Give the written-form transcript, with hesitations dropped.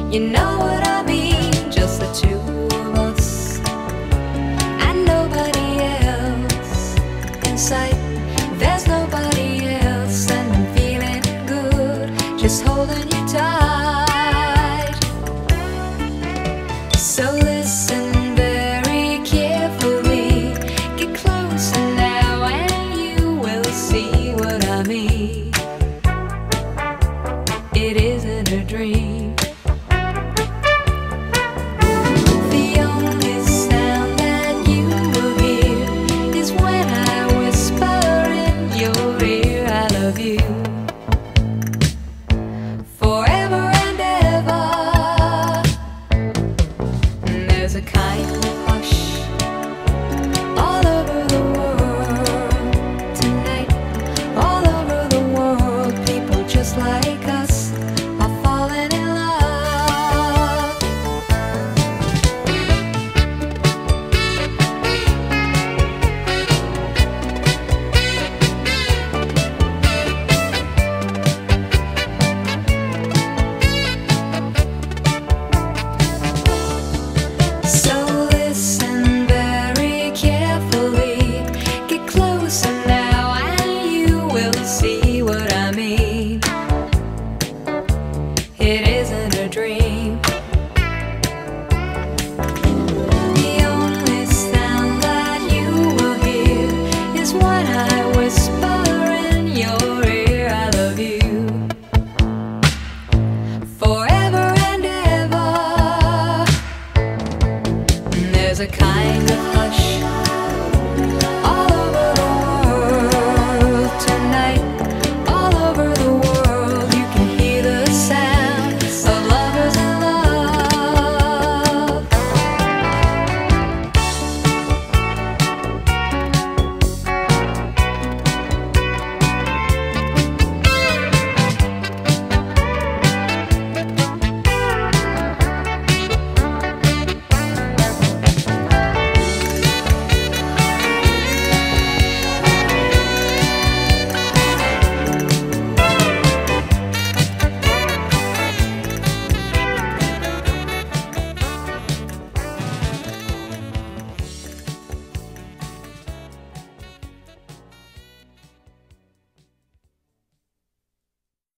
You know what I mean, just the two of us and nobody else in sight. There's nobody else and I'm feeling good, just holding you tight. So listen very carefully, get closer now and you will see what I mean. It isn't a dream. The only sound that you will hear is when I whisper in your ear, I love you forever and ever. And there's a kind of hush all over the world tonight. All over the world, people just like us are falling in love. So listen very carefully, get closer now and you will see what I mean. It isn't a dream. The only sound that you will hear is when I whisper in your ear, I love you forever and ever. And there's a kind